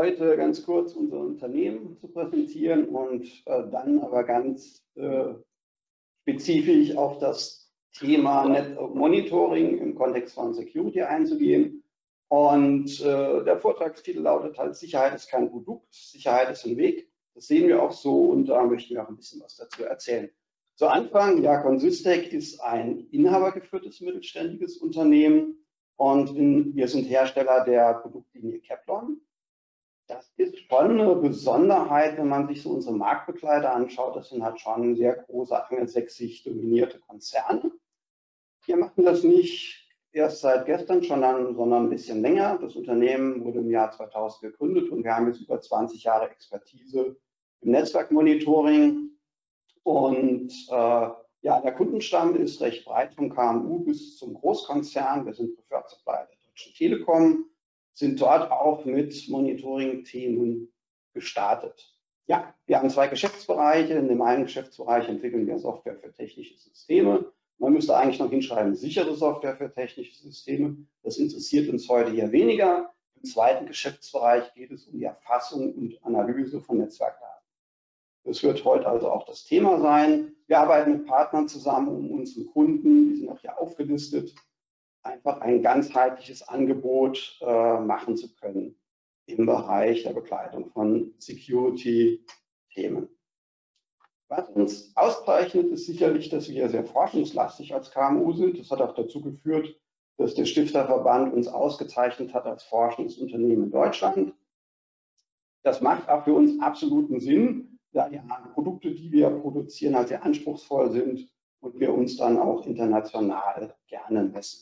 heute ganz kurz unser Unternehmen zu präsentieren und dann aber ganz spezifisch auf das Thema Network Monitoring im Kontext von Security einzugehen. Und der Vortragstitel lautet halt: Sicherheit ist kein Produkt, Sicherheit ist ein Weg. Das sehen wir auch so und da möchten wir auch ein bisschen was dazu erzählen. Zu Anfang, ja, Consystec ist ein inhabergeführtes mittelständiges Unternehmen und wir sind Hersteller der Produktlinie Keplon. Das ist schon eine Besonderheit, wenn man sich so unsere Marktbegleiter anschaut. Das sind halt schon sehr große angelsächsisch dominierte Konzerne. Wir machen das nicht erst seit gestern, sondern ein bisschen länger. Das Unternehmen wurde im Jahr 2000 gegründet und wir haben jetzt über 20 Jahre Expertise im Netzwerkmonitoring. Und ja, der Kundenstamm ist recht breit, vom KMU bis zum Großkonzern. Wir sind Preferred Supplier der Deutschen Telekom, sind dort auch mit Monitoring-Themen gestartet. Ja, wir haben 2 Geschäftsbereiche. In dem einen Geschäftsbereich entwickeln wir Software für technische Systeme. Man müsste eigentlich noch hinschreiben, sichere Software für technische Systeme. Das interessiert uns heute hier weniger. Im zweiten Geschäftsbereich geht es um die Erfassung und Analyse von Netzwerkdaten. Das wird heute also auch das Thema sein. Wir arbeiten mit Partnern zusammen, um unseren Kunden, die sind auch hier aufgelistet, einfach ein ganzheitliches Angebot machen zu können im Bereich der Begleitung von Security-Themen. Was uns auszeichnet, ist sicherlich, dass wir sehr forschungslastig als KMU sind. Das hat auch dazu geführt, dass der Stifterverband uns ausgezeichnet hat als forschendes Unternehmen in Deutschland. Das macht auch für uns absoluten Sinn, da die Produkte, die wir produzieren, halt sehr anspruchsvoll sind und wir uns dann auch international gerne messen.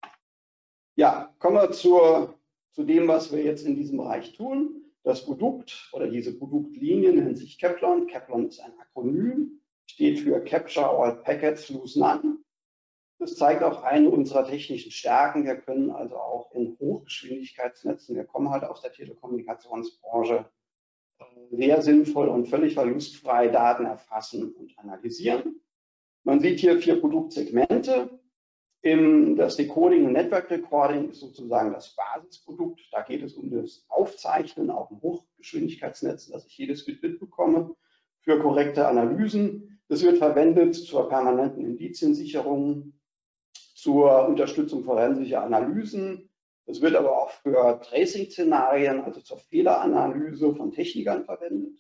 Ja, kommen wir zu dem, was wir jetzt in diesem Bereich tun. Das Produkt oder diese Produktlinie nennt sich Keplon. Keplon ist ein Akronym, steht für Capture All Packets, Lose None. Das zeigt auch eine unserer technischen Stärken. Wir können also auch in Hochgeschwindigkeitsnetzen, wir kommen halt aus der Telekommunikationsbranche, sehr sinnvoll und völlig verlustfrei Daten erfassen und analysieren. Man sieht hier 4 Produktsegmente. Das Decoding und Network Recording ist sozusagen das Basisprodukt. Da geht es um das Aufzeichnen, auch im Hochgeschwindigkeitsnetz, dass ich jedes Bit mitbekomme für korrekte Analysen. Das wird verwendet zur permanenten Indiziensicherung, zur Unterstützung forensischer Analysen. Das wird aber auch für Tracing-Szenarien, also zur Fehleranalyse von Technikern verwendet.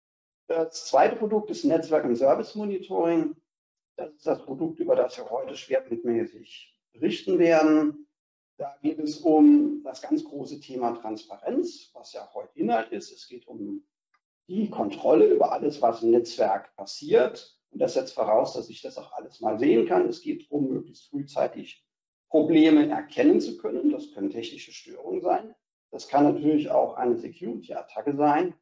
Das zweite Produkt ist Netzwerk- und Service-Monitoring. Das ist das Produkt, über das wir heute schwerpunktmäßig berichten werden. Da geht es um das ganz große Thema Transparenz, was ja heute Inhalt ist. Es geht um die Kontrolle über alles, was im Netzwerk passiert. Und das setzt voraus, dass ich das auch alles mal sehen kann. Es geht darum, möglichst frühzeitig Probleme erkennen zu können. Das können technische Störungen sein. Das kann natürlich auch eine Security-Attacke sein.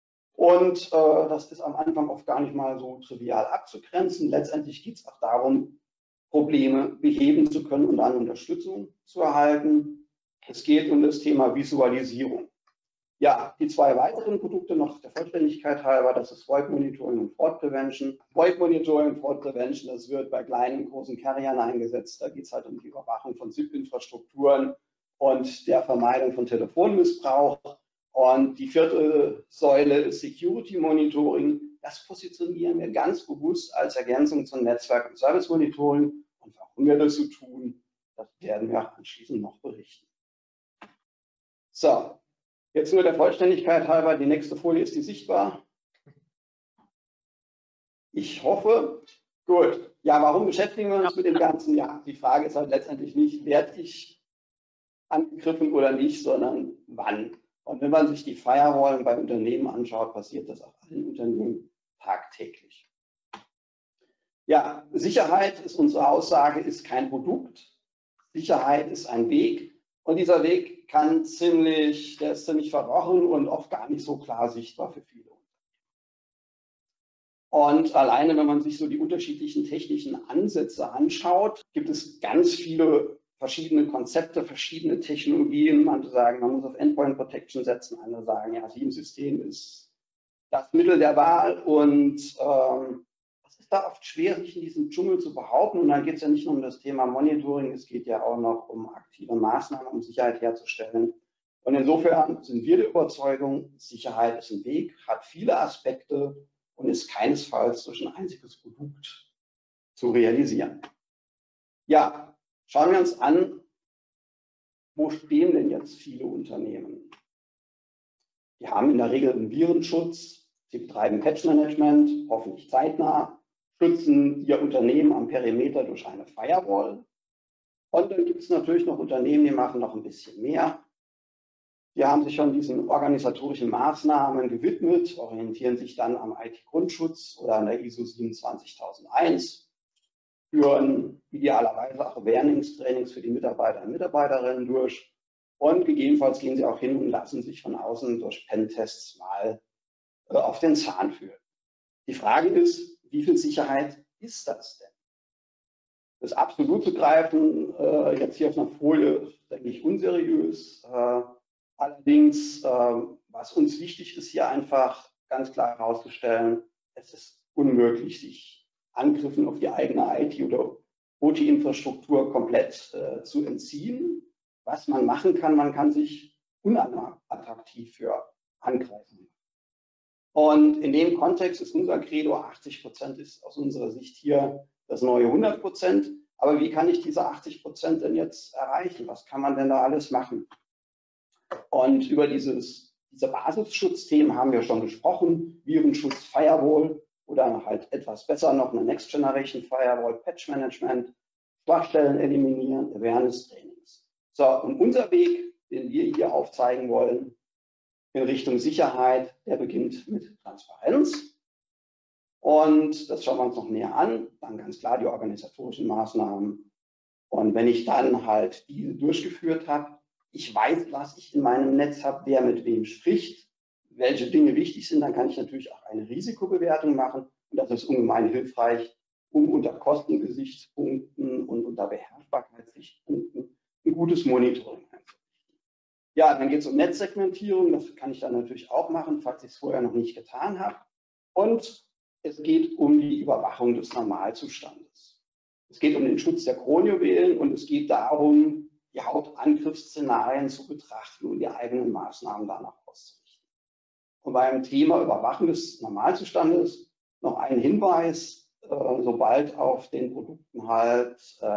Und das ist am Anfang oft gar nicht mal so trivial abzugrenzen. Letztendlich geht es auch darum, Probleme beheben zu können und dann Unterstützung zu erhalten. Es geht um das Thema Visualisierung. Ja, die 2 weiteren Produkte noch der Vollständigkeit halber, das ist VoIP Monitoring und Fraud Prevention. VoIP Monitoring und Fraud Prevention, das wird bei kleinen und großen Carriern eingesetzt. Da geht es halt um die Überwachung von SIP-Infrastrukturen und der Vermeidung von Telefonmissbrauch. Und die 4. Säule ist Security Monitoring. Das positionieren wir ganz bewusst als Ergänzung zum Netzwerk- und Service Monitoring. Und warum wir das so tun, das werden wir auch anschließend noch berichten. So, jetzt nur der Vollständigkeit halber, die nächste Folie, ist die sichtbar? Ich hoffe. Gut. Ja, warum beschäftigen wir uns mit dem Ganzen? Ja, die Frage ist halt letztendlich nicht, werde ich angegriffen oder nicht, sondern wann. Und wenn man sich die Firewall bei Unternehmen anschaut, passiert das auch allen Unternehmen tagtäglich. Ja, Sicherheit ist unsere Aussage, ist kein Produkt. Sicherheit ist ein Weg. Und dieser Weg der ist ziemlich verworren und oft gar nicht so klar sichtbar für viele. Und alleine, wenn man sich so die unterschiedlichen technischen Ansätze anschaut, gibt es ganz viele verschiedene Konzepte, verschiedene Technologien. Manche sagen, man muss auf Endpoint Protection setzen, andere sagen, ja, SIEM-System ist das Mittel der Wahl. Und es ist da oft schwer, sich in diesem Dschungel zu behaupten. Und dann geht es ja nicht nur um das Thema Monitoring, es geht ja auch noch um aktive Maßnahmen, um Sicherheit herzustellen. Und insofern sind wir der Überzeugung, Sicherheit ist ein Weg, hat viele Aspekte und ist keinesfalls durch ein einziges Produkt zu realisieren. Ja, schauen wir uns an, wo stehen denn jetzt viele Unternehmen? Die haben in der Regel einen Virenschutz, sie betreiben Patch-Management, hoffentlich zeitnah, schützen ihr Unternehmen am Perimeter durch eine Firewall. Und dann gibt es natürlich noch Unternehmen, die machen noch ein bisschen mehr. Die haben sich schon diesen organisatorischen Maßnahmen gewidmet, orientieren sich dann am IT-Grundschutz oder an der ISO 27001, führen idealerweise auch Awareness-Trainings für die Mitarbeiter und Mitarbeiterinnen durch und gegebenenfalls gehen sie auch hin und lassen sich von außen durch Pentests mal auf den Zahn führen. Die Frage ist, wie viel Sicherheit ist das denn? Das absolut zu greifen, jetzt hier auf einer Folie, ist, denke ich, unseriös. Allerdings, was uns wichtig ist, hier einfach ganz klar herauszustellen, es ist unmöglich, sich Angriffen auf die eigene IT- oder OT-Infrastruktur komplett zu entziehen. Was man machen kann, man kann sich unattraktiv für angreifen. Und in dem Kontext ist unser Credo, 80% ist aus unserer Sicht hier das neue 100%. Aber wie kann ich diese 80% denn jetzt erreichen? Was kann man denn da alles machen? Und über diese Basisschutzthemen haben wir schon gesprochen. Virenschutz, Firewall oder halt etwas besser noch eine Next Generation Firewall, Patch Management, Schwachstellen eliminieren, Awareness Trainings. So, und unser Weg, den wir hier aufzeigen wollen, in Richtung Sicherheit, der beginnt mit Transparenz. Und das schauen wir uns noch näher an. Dann ganz klar die organisatorischen Maßnahmen. Und wenn ich dann halt diese durchgeführt habe, ich weiß, was ich in meinem Netz habe, wer mit wem spricht, welche Dinge wichtig sind, dann kann ich natürlich auch eine Risikobewertung machen. Und das ist ungemein hilfreich, um unter Kostengesichtspunkten und unter Beherrschbarkeitssichtpunkten ein gutes Monitoring einzurichten. Ja, dann geht es um Netzsegmentierung. Das kann ich dann natürlich auch machen, falls ich es vorher noch nicht getan habe. Und es geht um die Überwachung des Normalzustandes. Es geht um den Schutz der Kronjuwelen und es geht darum, die Hauptangriffsszenarien zu betrachten und die eigenen Maßnahmen danach auszurichten. Und beim Thema Überwachung des Normalzustandes noch ein Hinweis, sobald auf den Produkten halt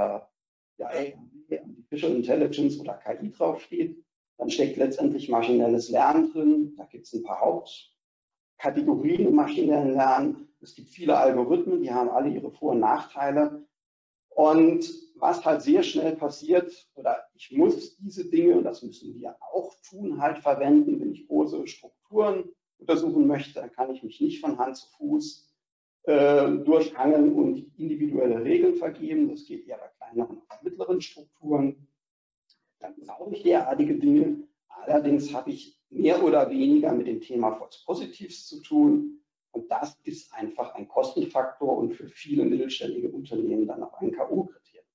Artificial Intelligence oder KI draufsteht, dann steckt letztendlich maschinelles Lernen drin. Da gibt es ein paar Hauptkategorien im maschinellen Lernen. Es gibt viele Algorithmen, die haben alle ihre Vor- und Nachteile. Und was halt sehr schnell passiert, oder ich muss diese Dinge, und das müssen wir auch tun, halt verwenden, wenn ich große Strukturen untersuchen möchte, dann kann ich mich nicht von Hand zu Fuß durchhangeln und individuelle Regeln vergeben. Das geht eher bei kleineren und mittleren Strukturen. Dann brauche ich derartige Dinge. Allerdings habe ich mehr oder weniger mit dem Thema False Positives zu tun. Und das ist einfach ein Kostenfaktor und für viele mittelständige Unternehmen dann auch ein K.O.-Kriterium.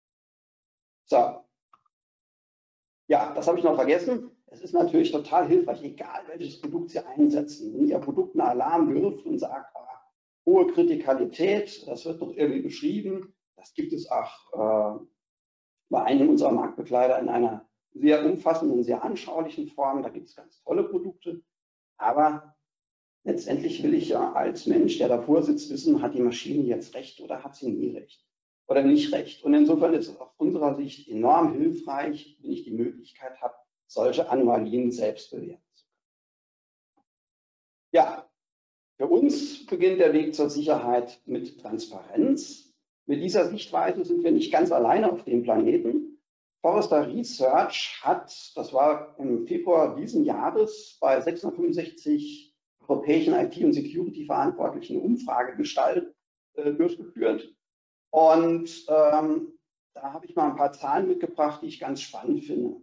So. Ja, das habe ich noch vergessen. Es ist natürlich total hilfreich, egal welches Produkt Sie einsetzen. Wenn Ihr Produkt einen Alarm wirft und sagt, hohe Kritikalität, das wird doch irgendwie beschrieben. Das gibt es auch bei einem unserer Marktbegleiter in einer sehr umfassenden, sehr anschaulichen Form. Da gibt es ganz tolle Produkte. Aber letztendlich will ich ja als Mensch, der davor sitzt, wissen, hat die Maschine jetzt recht oder hat sie nie recht oder nicht recht. Und insofern ist es aus unserer Sicht enorm hilfreich, wenn ich die Möglichkeit habe, solche Anomalien selbst bewerten zu können. Ja, für uns beginnt der Weg zur Sicherheit mit Transparenz. Mit dieser Sichtweise sind wir nicht ganz alleine auf dem Planeten. Forrester Research hat, das war im Februar diesen Jahres, bei 665 europäischen IT- und Security-Verantwortlichen eine Umfrage durchgeführt. Und da habe ich mal ein paar Zahlen mitgebracht, die ich ganz spannend finde.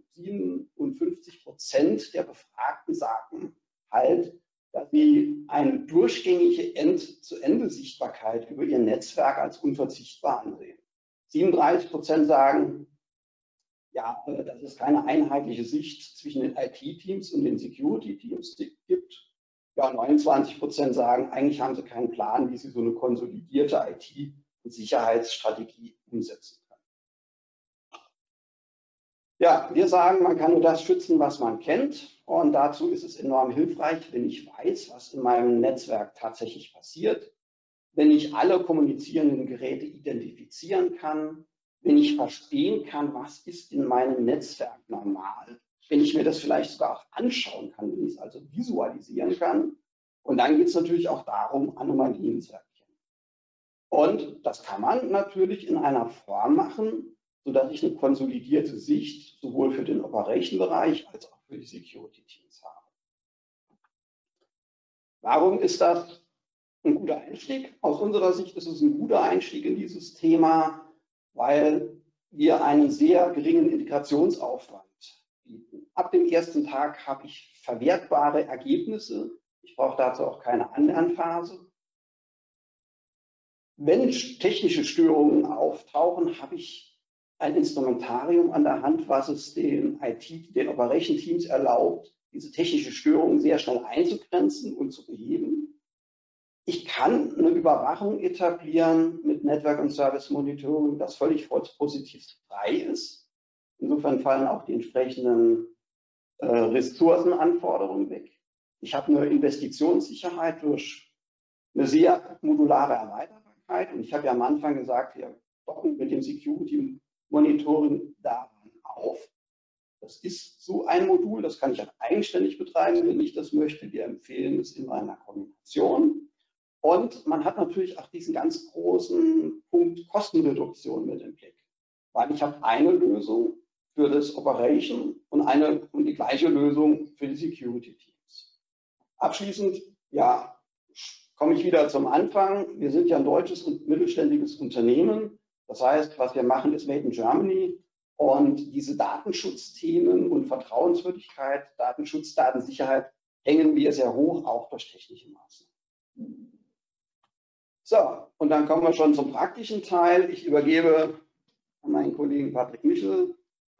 57% der Befragten sagen halt, dass sie eine durchgängige End-zu-Ende-Sichtbarkeit über ihr Netzwerk als unverzichtbar ansehen. 37% sagen, ja, dass es keine einheitliche Sicht zwischen den IT-Teams und den Security-Teams gibt. Ja, 29% sagen, eigentlich haben sie keinen Plan, wie sie so eine konsolidierte IT- und Sicherheitsstrategie umsetzen können. Ja, wir sagen, man kann nur das schützen, was man kennt. Und dazu ist es enorm hilfreich, wenn ich weiß, was in meinem Netzwerk tatsächlich passiert, wenn ich alle kommunizierenden Geräte identifizieren kann, wenn ich verstehen kann, was ist in meinem Netzwerk normal, wenn ich mir das vielleicht sogar auch anschauen kann, wenn ich es also visualisieren kann. Und dann geht es natürlich auch darum, Anomalien zu erkennen. Und das kann man natürlich in einer Form machen, sodass ich eine konsolidierte Sicht sowohl für den Operation-Bereich als auch für die Security-Teams habe. Warum ist das ein guter Einstieg? Aus unserer Sicht ist es ein guter Einstieg in dieses Thema, weil wir einen sehr geringen Integrationsaufwand bieten. Ab dem ersten Tag habe ich verwertbare Ergebnisse. Ich brauche dazu auch keine Anlernphase. Wenn technische Störungen auftauchen, habe ich ein Instrumentarium an der Hand, was es den Operation Teams erlaubt, diese technische Störung sehr schnell einzugrenzen und zu beheben. Ich kann eine Überwachung etablieren mit Network und Service Monitoring, das völlig false-positiv-frei ist. Insofern fallen auch die entsprechenden Ressourcenanforderungen weg. Ich habe eine Investitionssicherheit durch eine sehr modulare Erweiterbarkeit. Und ich habe ja am Anfang gesagt, wir docken mit dem Security Monitoring daran auf. Das ist so ein Modul, das kann ich auch eigenständig betreiben, wenn ich das möchte. Wir empfehlen es in einer Kombination. Und man hat natürlich auch diesen ganz großen Punkt Kostenreduktion mit im Blick. Weil ich habe eine Lösung für das Operation und die gleiche Lösung für die Security Teams. Abschließend, ja, komme ich wieder zum Anfang. Wir sind ja ein deutsches und mittelständiges Unternehmen. Das heißt, was wir machen, ist Made in Germany. Und diese Datenschutzthemen und Vertrauenswürdigkeit, Datenschutz, Datensicherheit hängen wir sehr hoch, auch durch technische Maßnahmen. So, und dann kommen wir schon zum praktischen Teil. Ich übergebe an meinen Kollegen Patrick Michel.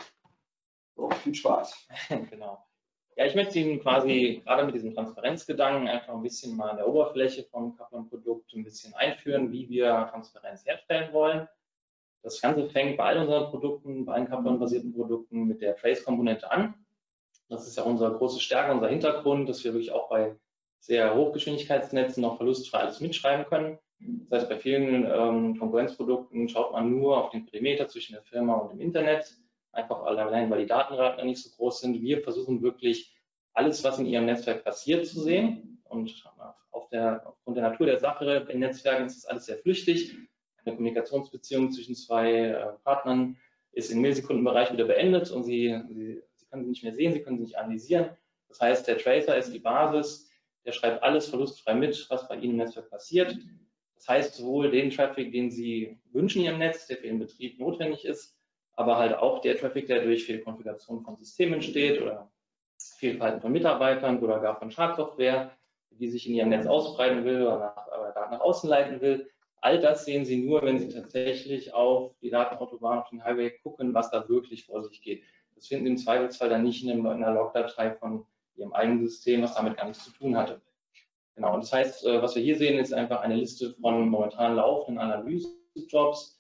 So, viel Spaß. Genau. Ja, ich möchte Ihnen quasi gerade mit diesem Transparenzgedanken einfach ein bisschen mal an der Oberfläche vom Kaplan-Produkt ein bisschen einführen, wie wir Transparenz herstellen wollen. Das Ganze fängt bei all unseren Produkten, bei allen Kaplan-basierten Produkten mit der Trace-Komponente an. Das ist ja unsere große Stärke, unser Hintergrund, dass wir wirklich auch bei sehr Hochgeschwindigkeitsnetzen noch verlustfrei alles mitschreiben können. Das heißt, bei vielen Konkurrenzprodukten schaut man nur auf den Perimeter zwischen der Firma und dem Internet. Einfach allein, weil die Datenraten nicht so groß sind. Wir versuchen wirklich alles, was in Ihrem Netzwerk passiert, zu sehen. Und aufgrund der Natur der Sache in Netzwerken ist das alles sehr flüchtig. Eine Kommunikationsbeziehung zwischen zwei Partnern ist im Millisekundenbereich wieder beendet und Sie können sie nicht mehr sehen, Sie können sie nicht analysieren. Das heißt, der Tracer ist die Basis, der schreibt alles verlustfrei mit, was bei Ihnen im Netzwerk passiert. Das heißt, sowohl den Traffic, den Sie wünschen in Ihrem Netz, der für Ihren Betrieb notwendig ist, aber halt auch der Traffic, der durch Fehlkonfiguration von Systemen entsteht oder Fehlverhalten von Mitarbeitern oder gar von Schadsoftware, die sich in Ihrem Netz ausbreiten will oder Daten nach außen leiten will. All das sehen Sie nur, wenn Sie tatsächlich auf die Datenautobahn, auf den Highway gucken, was da wirklich vor sich geht. Das finden Sie im Zweifelsfall dann nicht in einer Logdatei von Ihrem eigenen System, was damit gar nichts zu tun hatte. Genau, und das heißt, was wir hier sehen, ist einfach eine Liste von momentan laufenden Analysejobs.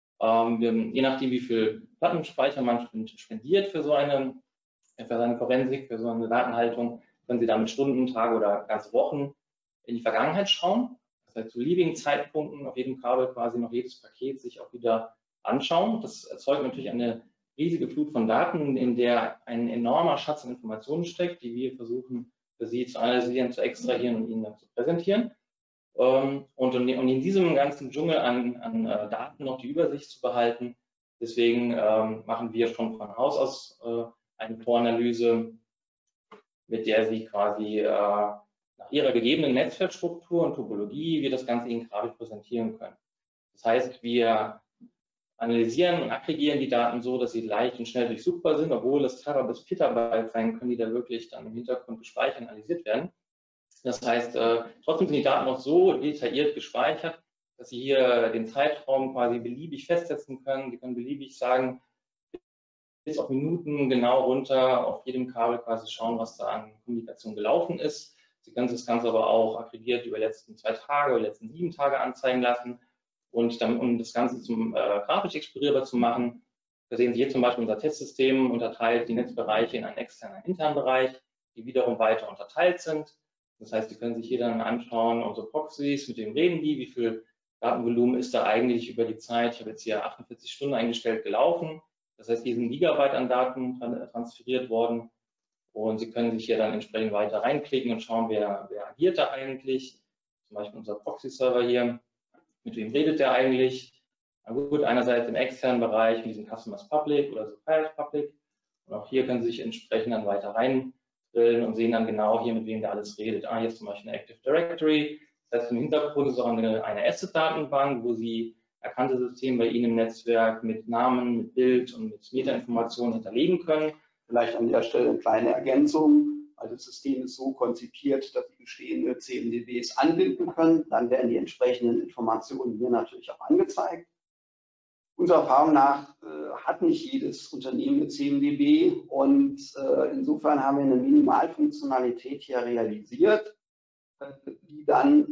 Je nachdem, wie viel Plattenspeicher man spendiert für seine Forensik, für so eine Datenhaltung, können Sie damit Stunden, Tage oder ganze Wochen in die Vergangenheit schauen. Das heißt, zu beliebigen Zeitpunkten auf jedem Kabel quasi noch jedes Paket sich auch wieder anschauen. Das erzeugt natürlich eine riesige Flut von Daten, in der ein enormer Schatz an Informationen steckt, die wir versuchen für Sie zu analysieren, zu extrahieren und Ihnen dann zu präsentieren. Und in diesem ganzen Dschungel an Daten noch die Übersicht zu behalten, deswegen machen wir schon von Haus aus eine Voranalyse, mit der Sie quasi nach Ihrer gegebenen Netzwerkstruktur und Topologie wir das Ganze Ihnen grafisch präsentieren können. Das heißt, wir analysieren und aggregieren die Daten so, dass sie leicht und schnell durchsuchbar sind, obwohl es Terra bis Petabyte sein können, die da wirklich dann im Hintergrund gespeichert und analysiert werden. Das heißt, trotzdem sind die Daten noch so detailliert gespeichert, dass Sie hier den Zeitraum quasi beliebig festsetzen können. Sie können beliebig sagen, bis auf Minuten genau runter auf jedem Kabel quasi schauen, was da an Kommunikation gelaufen ist. Sie können das Ganze aber auch aggregiert über die letzten 2 Tage oder die letzten 7 Tage anzeigen lassen. Und dann, um das Ganze zum grafisch expirierbar zu machen, Wir sehen hier zum Beispiel unser Testsystem unterteilt die Netzbereiche in einen externen und einen internen Bereich, die wiederum weiter unterteilt sind. Das heißt, Sie können sich hier dann anschauen, unsere Proxys, mit wem reden die, wie viel Datenvolumen ist da eigentlich über die Zeit, ich habe jetzt hier 48 Stunden eingestellt, gelaufen. Das heißt, hier sind Gigabyte an Daten transferiert worden und Sie können sich hier dann entsprechend weiter reinklicken und schauen, wer agiert da eigentlich. Zum Beispiel unser Proxy-Server hier, mit wem redet der eigentlich? Na gut, einerseits im externen Bereich, in diesem Customers Public oder Suppliers Public. Und auch hier können Sie sich entsprechend dann weiter reindrillen und sehen dann genau hier, mit wem der alles redet. Hier ist zum Beispiel eine Active Directory. Das heißt, im Hintergrund ist auch eine Asset-Datenbank, wo Sie erkannte Systeme bei Ihnen im Netzwerk mit Namen, mit Bild und mit Metainformationen hinterlegen können. Vielleicht an der Stelle eine kleine Ergänzung. Also das System ist so konzipiert, dass Sie bestehende CMDBs anbinden können. Dann werden die entsprechenden Informationen hier natürlich auch angezeigt. Unserer Erfahrung nach hat nicht jedes Unternehmen eine CMDB und insofern haben wir eine Minimalfunktionalität hier realisiert, die dann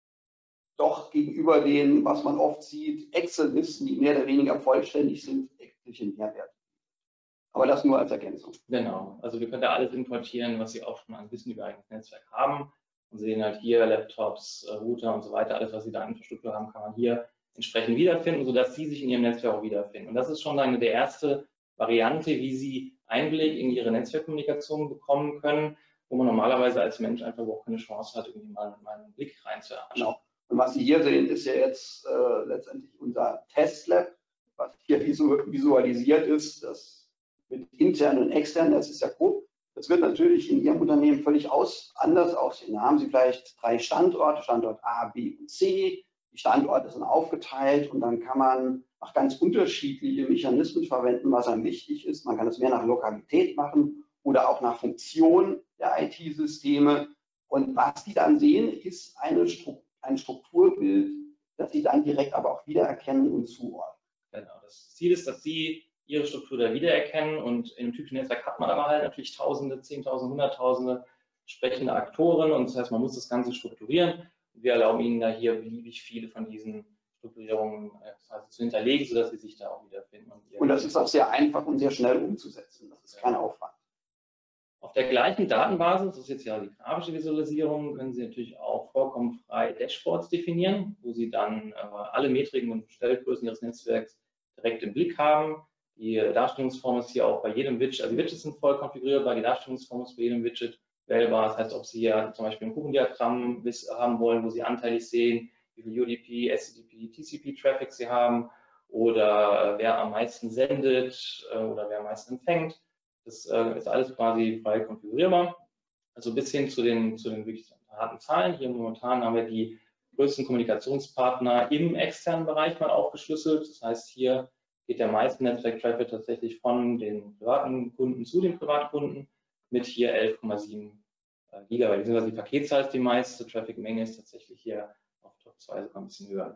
doch gegenüber den, was man oft sieht, Excel-Listen, die mehr oder weniger vollständig sind, etliche Mehrwert. Aber das nur als Ergänzung. Genau, also wir können da alles importieren, was Sie auch schon an Wissen über eigenes Netzwerk haben. Und Sie sehen halt hier Laptops, Router und so weiter, alles, was Sie da an Infrastruktur haben, kann man hier entsprechend wiederfinden, sodass Sie sich in Ihrem Netzwerk auch wiederfinden. Und das ist schon eine der erste Variante, wie Sie Einblick in Ihre Netzwerkkommunikation bekommen können, wo man normalerweise als Mensch einfach überhaupt keine Chance hat, irgendwie mal einen Blick reinzuerhaschen. Genau. Und was Sie hier sehen, ist ja jetzt letztendlich unser Testlab, was hier visualisiert ist, das mit intern und extern, das ist ja grob. Das wird natürlich in Ihrem Unternehmen völlig anders aussehen. Da haben Sie vielleicht 3 Standorte, Standort A, B und C. Die Standorte sind aufgeteilt und dann kann man auch ganz unterschiedliche Mechanismen verwenden, was einem wichtig ist. Man kann es mehr nach Lokalität machen oder auch nach Funktion der IT-Systeme. Und was Sie dann sehen, ist ein Strukturbild, das Sie dann direkt aber auch wiedererkennen und zuordnen. Genau. Das Ziel ist, dass Sie Ihre Struktur da wiedererkennen und in einem typischen Netzwerk hat man aber halt natürlich Tausende, Zehntausende, Hunderttausende sprechende Aktoren und das heißt, man muss das Ganze strukturieren. Wir erlauben Ihnen da hier beliebig viele von diesen Strukturierungen quasi zu hinterlegen, sodass Sie sich da auch wiederfinden. Und das ist auch sehr einfach und sehr schnell umzusetzen. Das ist kein Aufwand. Auf der gleichen Datenbasis, das ist jetzt ja die grafische Visualisierung, können Sie natürlich auch vollkommen frei Dashboards definieren, wo Sie dann alle Metriken und Stellgrößen Ihres Netzwerks direkt im Blick haben. Die Darstellungsform ist hier auch bei jedem Widget, also die Widgets sind voll konfigurierbar, die Darstellungsform ist bei jedem Widget wählbar. Das heißt, ob Sie ja zum Beispiel ein Kuchendiagramm haben wollen, wo Sie anteilig sehen, wie viel UDP, SCDP, TCP-Traffic Sie haben oder wer am meisten sendet oder wer am meisten empfängt. Das ist alles quasi frei konfigurierbar. Also bis hin zu den wirklich harten Zahlen. Hier momentan haben wir die größten Kommunikationspartner im externen Bereich mal aufgeschlüsselt. Das heißt, hier geht der meiste Netzwerk-Traffic tatsächlich von den privaten Kunden zu den Privatkunden mit hier 11,7 Gigabyte. Beziehungsweise die Paketzahl ist die meiste, Traffic-Menge ist tatsächlich hier auf Top 2 sogar ein bisschen höher.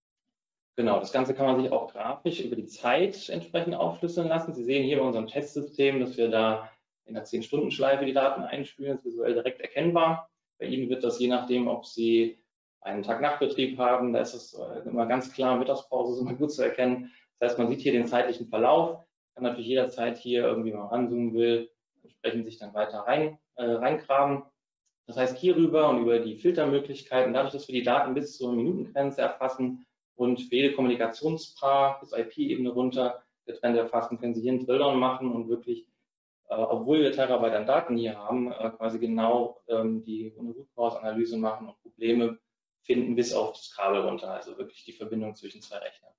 Genau, das Ganze kann man sich auch grafisch über die Zeit entsprechend aufschlüsseln lassen. Sie sehen hier bei unserem Testsystem, dass wir da in der 10-Stunden-Schleife die Daten einspielen, das ist visuell direkt erkennbar. Bei Ihnen wird das je nachdem, ob Sie einen Tag-Nacht-Betrieb haben, da ist es immer ganz klar, Mittagspause ist immer gut zu erkennen. Das heißt, man sieht hier den zeitlichen Verlauf, kann natürlich jederzeit hier irgendwie mal ranzoomen will, entsprechend sich dann weiter reingraben. Das heißt, hierüber und über die Filtermöglichkeiten, dadurch, dass wir die Daten bis zur Minutengrenze erfassen und für jede Kommunikationspaar bis IP-Ebene runter getrennt erfassen, können Sie hier einen Drilldown machen und wirklich, obwohl wir Terabyte an Daten hier haben, quasi genau die Root-Cause-Analyse machen und Probleme finden bis auf das Kabel runter, also wirklich die Verbindung zwischen 2 Rechnern.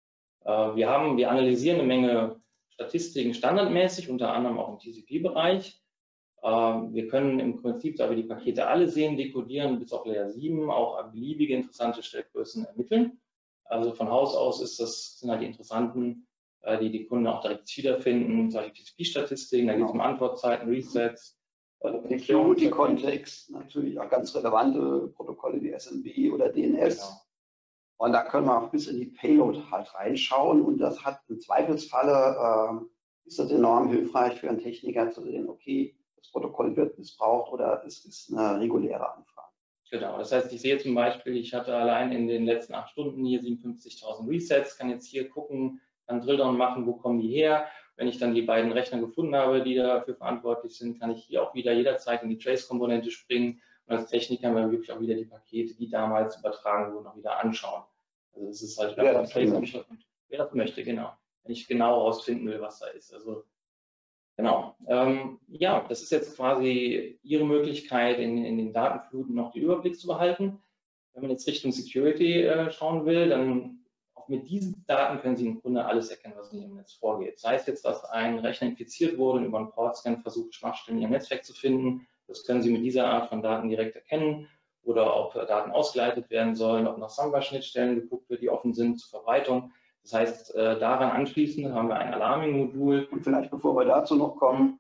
Wir analysieren eine Menge Statistiken standardmäßig, unter anderem auch im TCP-Bereich. Wir können im Prinzip, da wir die Pakete alle sehen, dekodieren bis auf Layer 7 auch beliebige interessante Stellgrößen ermitteln. Also von Haus aus sind halt die interessanten, die die Kunden auch direkt wiederfinden, solche TCP-Statistiken, da geht es um Antwortzeiten, Resets. Security-Kontext, natürlich auch ganz relevante Protokolle wie SMB oder DNS. Genau. Und da können wir auch bis in die Payload halt reinschauen und das hat im Zweifelsfalle, ist das enorm hilfreich für einen Techniker zu sehen, okay, das Protokoll wird missbraucht oder es ist eine reguläre Anfrage. Genau, das heißt, ich sehe zum Beispiel, ich hatte allein in den letzten 8 Stunden hier 57.000 Resets, kann jetzt hier gucken, kann Drilldown machen, wo kommen die her. Wenn ich dann die beiden Rechner gefunden habe, die dafür verantwortlich sind, kann ich hier auch wieder jederzeit in die Trace-Komponente springen und als Techniker dann wirklich auch wieder die Pakete, die damals übertragen wurden, auch wieder anschauen. Also das ist halt wer das möchte. Wer das möchte, genau. Wenn ich genau herausfinden will, was da ist. Also genau. Ja, das ist jetzt quasi Ihre Möglichkeit, in den Datenfluten noch den Überblick zu behalten. Wenn man jetzt Richtung Security schauen will, dann auch mit diesen Daten können Sie im Grunde alles erkennen, was in Ihrem Netz vorgeht. Sei es jetzt, dass ein Rechner infiziert wurde und über einen Portscan versucht, Schwachstellen in Ihrem Netzwerk zu finden. Das können Sie mit dieser Art von Daten direkt erkennen. Oder ob Daten ausgeleitet werden sollen, ob nach Samba-Schnittstellen geguckt wird, die offen sind zur Verbreitung. Das heißt, daran anschließend haben wir ein Alarming-Modul. Und vielleicht, bevor wir dazu noch kommen,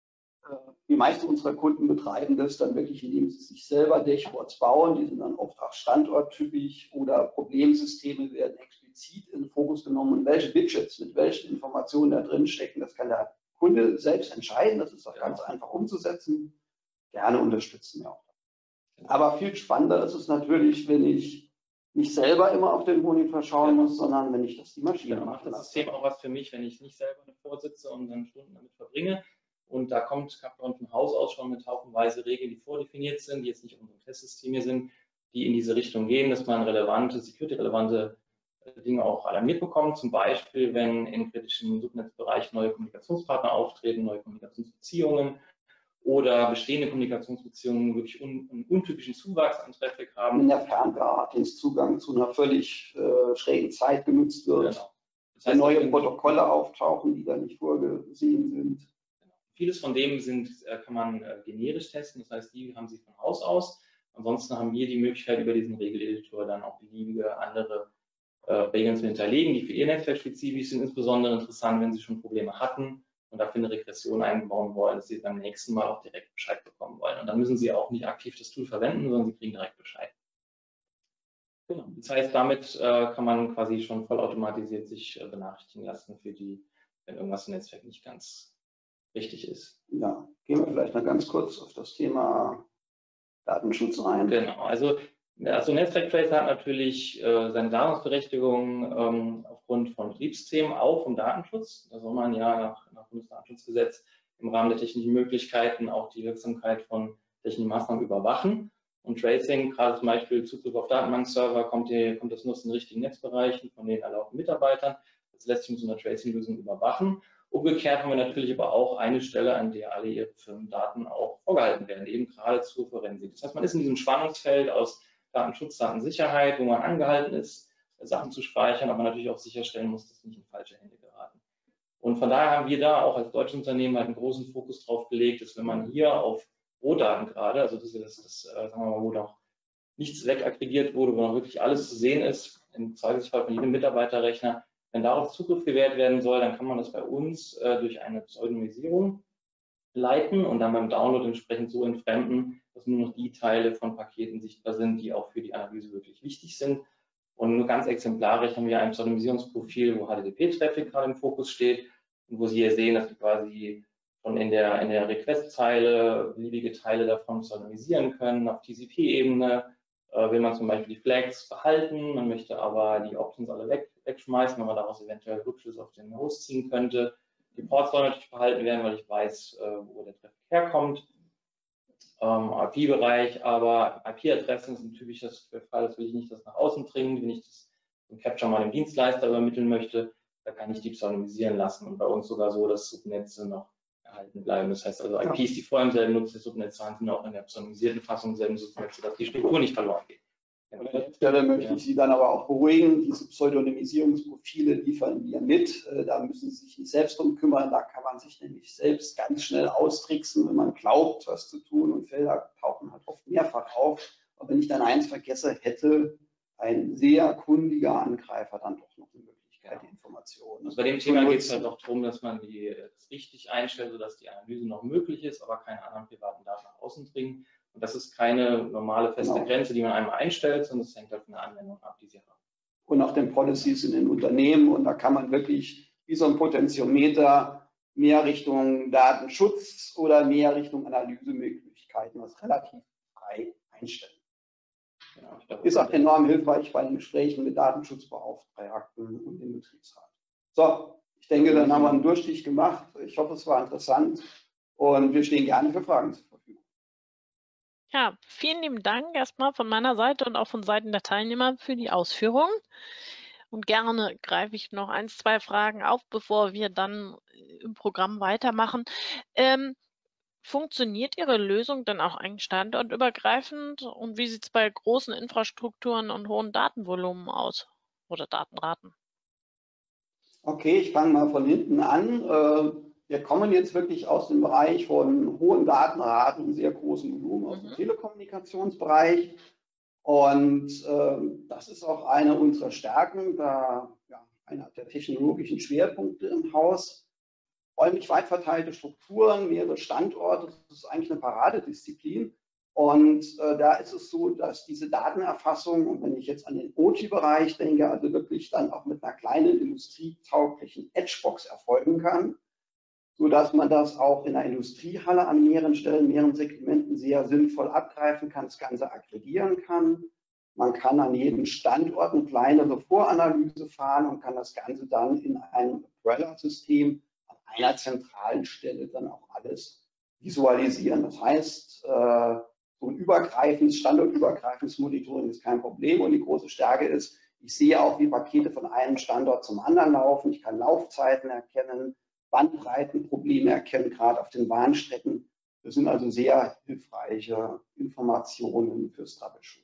die meisten unserer Kunden betreiben das dann wirklich, indem sie sich selber Dashboards bauen. Die sind dann oft auch standorttypisch oder Problemsysteme werden explizit in den Fokus genommen. Und welche Widgets mit welchen Informationen da drin stecken, das kann der Kunde selbst entscheiden. Das ist auch ganz einfach umzusetzen. Gerne unterstützen wir auch. Aber viel spannender ist es natürlich, wenn ich nicht selber immer auf den Monitor schauen muss, sondern wenn ich das die Maschine mache. Das System auch was für mich, wenn ich nicht selber davor sitze und dann Stunden damit verbringe. Und da kommt Kaplan von Haus aus schon mit haufenweise Regeln, die vordefiniert sind, die jetzt nicht unsere Testsystem hier sind, die in diese Richtung gehen, dass man relevante, security-relevante Dinge auch alarmiert bekommt. Zum Beispiel, wenn im kritischen Subnetzbereich neue Kommunikationspartner auftreten, neue Kommunikationsbeziehungen oder bestehende Kommunikationsbeziehungen wirklich einen untypischen Zuwachs an Traffic haben. Wenn der Fernwartungszugang zu einer völlig schrägen Zeit genutzt wird. Genau. Das heißt, neue Protokolle auftauchen, die da nicht vorgesehen sind. Vieles von dem kann man generisch testen, das heißt, die haben Sie von Haus aus. Ansonsten haben wir die Möglichkeit, über diesen Regeleditor dann auch beliebige andere Regeln zu hinterlegen, die für Ihr Netzwerk spezifisch sind, insbesondere interessant, wenn Sie schon Probleme hatten und dafür eine Regression einbauen wollen, dass Sie beim nächsten Mal auch direkt Bescheid bekommen wollen. Und dann müssen Sie auch nicht aktiv das Tool verwenden, sondern Sie kriegen direkt Bescheid. Genau. Das heißt, damit kann man quasi schon vollautomatisiert sich benachrichtigen lassen, wenn irgendwas im Netzwerk nicht ganz richtig ist. Ja, gehen wir vielleicht mal ganz kurz auf das Thema Datenschutz ein. Genau, also Netzwerktracer hat natürlich seine Daseinsberechtigung aufgrund von Betriebssystemen, auch vom Datenschutz. Da soll man ja nach Bundesdatenschutzgesetz im Rahmen der technischen Möglichkeiten auch die Wirksamkeit von technischen Maßnahmen überwachen. Und Tracing, gerade zum Beispiel Zugriff auf Datenbankserver, kommt das nur aus den richtigen Netzbereichen von den erlaubten Mitarbeitern. Das lässt sich mit so einer Tracing-Lösung überwachen. Umgekehrt haben wir natürlich aber auch eine Stelle, an der alle Ihre Firmendaten auch vorgehalten werden, eben gerade zur Forensik. Das heißt, man ist in diesem Spannungsfeld aus Datenschutz, Datensicherheit, wo man angehalten ist, Sachen zu speichern, aber natürlich auch sicherstellen muss, dass sie nicht in falsche Hände geraten. Und von daher haben wir da auch als deutsches Unternehmen halt einen großen Fokus drauf gelegt, dass wenn man hier auf Rohdaten gerade, also das ist sagen wir mal, wo noch nichts wegaggregiert wurde, wo noch wirklich alles zu sehen ist, im Zweifelsfall von jedem Mitarbeiterrechner, wenn darauf Zugriff gewährt werden soll, dann kann man das bei uns durch eine Pseudonymisierung leiten und dann beim Download entsprechend so entfremden, dass nur noch die Teile von Paketen sichtbar sind, die auch für die Analyse wirklich wichtig sind. Und nur ganz exemplarisch haben wir ein Pseudonymisierungsprofil, wo HTTP-Traffic gerade im Fokus steht und wo Sie hier sehen, dass wir quasi schon in der Request-Zeile beliebige Teile davon pseudonymisieren können. Auf TCP-Ebene will man zum Beispiel die Flags behalten, man möchte aber die Options alle wegschmeißen, weil man daraus eventuell Rückschlüsse auf den Host ziehen könnte. Die Ports sollen natürlich behalten werden, weil ich weiß, wo der Traffic herkommt. IP-Bereich, aber IP-Adressen sind typisch das Fall, das will ich nicht, dass nach außen dringt. Wenn ich das im Capture mal dem Dienstleister übermitteln möchte, da kann ich die pseudonymisieren lassen und bei uns sogar so, dass Subnetze noch erhalten bleiben. Das heißt also IPs, die vorher im selben Nutz des Subnetzes waren, sind auch in der pseudonymisierten Fassung im selben Subnetz, sodass die Struktur nicht verloren geht. An der Stelle möchte ich Sie dann aber auch beruhigen, diese Pseudonymisierungsprofile liefern wir mit. Da müssen Sie sich nicht selbst drum kümmern, da kann man sich nämlich selbst ganz schnell austricksen, wenn man glaubt, was zu tun, und Felder tauchen halt oft mehrfach auf. Aber wenn ich dann eins vergesse, hätte ein sehr kundiger Angreifer dann doch noch eine Möglichkeit, die Informationen. Also bei dem Thema geht es halt auch darum, dass man das richtig einstellt, sodass die Analyse noch möglich ist, aber keine anderen privaten Daten nach außen dringen. Und das ist keine normale feste Grenze, die man einmal einstellt, sondern es hängt halt von der Anwendung ab, die Sie haben. Und nach den Policies in den Unternehmen. Und da kann man wirklich wie so ein Potentiometer mehr Richtung Datenschutz oder mehr Richtung Analysemöglichkeiten, was relativ frei einstellen. Genau, ist auch enorm hilfreich bei den Gesprächen mit Datenschutzbeauftragten und dem Betriebsrat. So, ich denke, dann haben wir einen Durchstich gemacht. Ich hoffe, es war interessant und wir stehen gerne für Fragen zur Verfügung. Ja, vielen lieben Dank erstmal von meiner Seite und auch von Seiten der Teilnehmer für die Ausführungen. Und gerne greife ich noch 1, 2 Fragen auf, bevor wir dann im Programm weitermachen. Funktioniert Ihre Lösung dann auch eigentlich standortübergreifend? Und wie sieht es bei großen Infrastrukturen und hohen Datenvolumen aus oder Datenraten? Okay, ich fange mal von hinten an. Wir kommen jetzt wirklich aus dem Bereich von hohen Datenraten und sehr großen Volumen aus dem Telekommunikationsbereich. Und das ist auch eine unserer Stärken, einer der technologischen Schwerpunkte im Haus. Räumlich weit verteilte Strukturen, mehrere Standorte, das ist eigentlich eine Paradedisziplin. Und da ist es so, dass diese Datenerfassung, und wenn ich jetzt an den OT-Bereich denke, also wirklich dann auch mit einer kleinen industrietauglichen Edgebox erfolgen kann, sodass man das auch in der Industriehalle an mehreren Stellen, mehreren Segmenten sehr sinnvoll abgreifen kann, das Ganze aggregieren kann. Man kann an jedem Standort eine kleinere Voranalyse fahren und kann das Ganze dann in einem Umbrella-System an einer zentralen Stelle dann auch alles visualisieren. Das heißt, so ein standortübergreifendes Monitoring ist kein Problem und die große Stärke ist, ich sehe auch, wie Pakete von einem Standort zum anderen laufen. Ich kann Laufzeiten erkennen, Bandbreitenprobleme erkennen, gerade auf den Bahnstrecken. Das sind also sehr hilfreiche Informationen fürs Troubleshooting.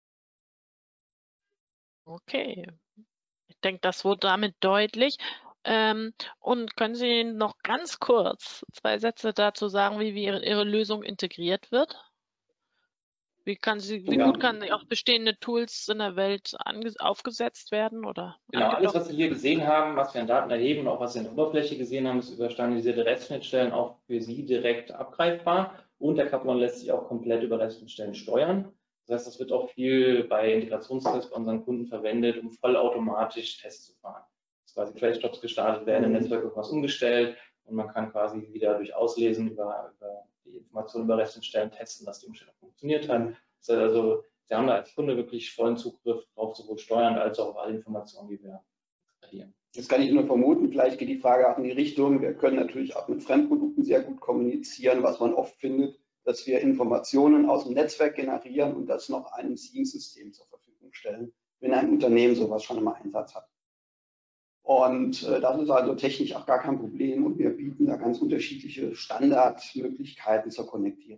Okay, ich denke, das wurde damit deutlich. Und können Sie noch ganz kurz 2 Sätze dazu sagen, wie Ihre Lösung integriert wird? Wie gut kann auch bestehende Tools in der Welt aufgesetzt werden? Oder genau, alles, was Sie hier gesehen haben, was wir an Daten erheben, auch was Sie in der Oberfläche gesehen haben, ist über standardisierte REST-Schnittstellen auch für Sie direkt abgreifbar. Und der Kaplan lässt sich auch komplett über REST-Schnittstellen steuern. Das heißt, das wird auch viel bei Integrationstests bei unseren Kunden verwendet, um vollautomatisch Tests zu fahren. Dass quasi Trace-Jobs gestartet werden, im Netzwerk wird was umgestellt und man kann quasi wieder durch Auslesen über die Informationen über REST-Schnittstellen testen, dass die Umstellung funktioniert hat. Das heißt also, Sie haben da als Kunde wirklich vollen Zugriff drauf, sowohl steuernd als auch auf alle Informationen, die wir extrahieren. Das kann ich nur vermuten, vielleicht geht die Frage auch in die Richtung. Wir können natürlich auch mit Fremdprodukten sehr gut kommunizieren, was man oft findet, dass wir Informationen aus dem Netzwerk generieren und das noch einem SIEM-System zur Verfügung stellen, wenn ein Unternehmen sowas schon im Einsatz hat. Und das ist also technisch auch gar kein Problem und wir bieten da ganz unterschiedliche Standardmöglichkeiten zur Konnektierung.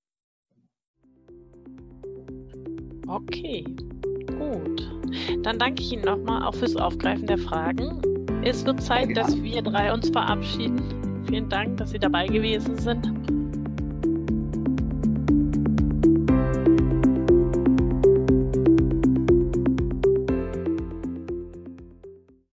Okay, gut. Dann danke ich Ihnen nochmal auch fürs Aufgreifen der Fragen. Es wird Zeit, dass wir 3 uns verabschieden. Vielen Dank, dass Sie dabei gewesen sind.